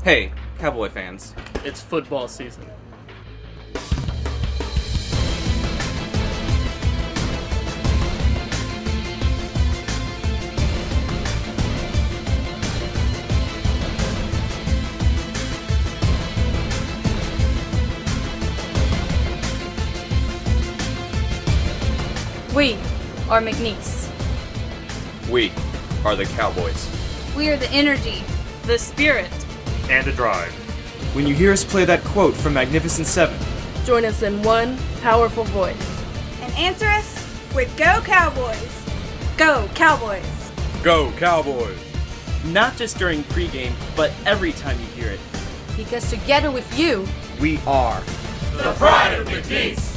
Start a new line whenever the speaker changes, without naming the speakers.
Hey, Cowboy fans.
It's football season.
We are McNeese.
We are the Cowboys.
We are the energy, the spirit,
and the drive.
When you hear us play that quote from Magnificent Seven,
join us in one powerful voice.
And answer us with Go Cowboys! Go Cowboys!
Go Cowboys!
Not just during pregame, but every time you hear it.
because together with you,
we are
the pride of McNeese.